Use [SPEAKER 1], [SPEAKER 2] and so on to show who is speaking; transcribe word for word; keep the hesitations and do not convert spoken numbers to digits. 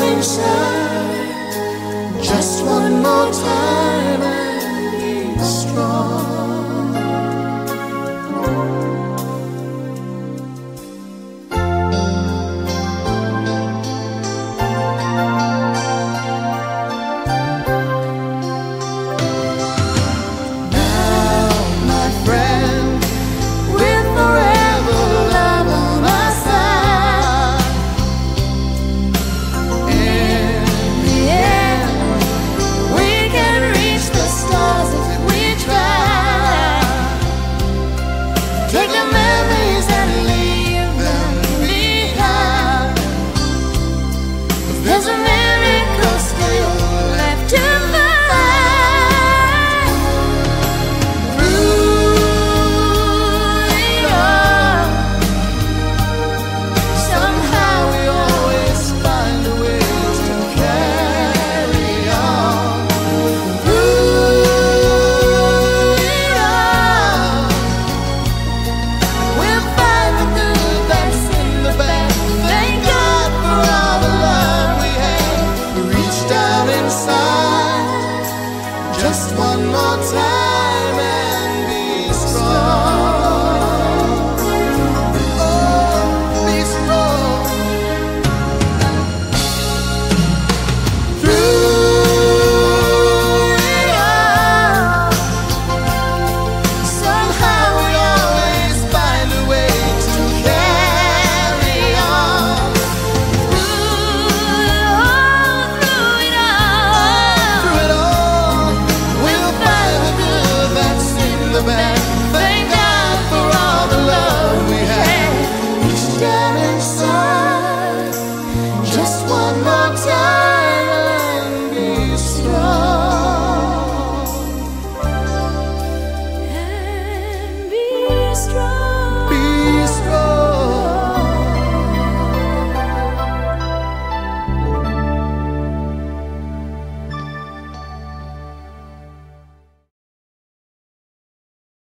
[SPEAKER 1] inside. Just one more time and be strong. Take the memories and leave them behind. There's a miracle still left to find. Through it all, somehow we always find a way to carry on. Through it all, we'll find the good that's in the bad. Thank God for all the love we had. Reach down inside just one more time.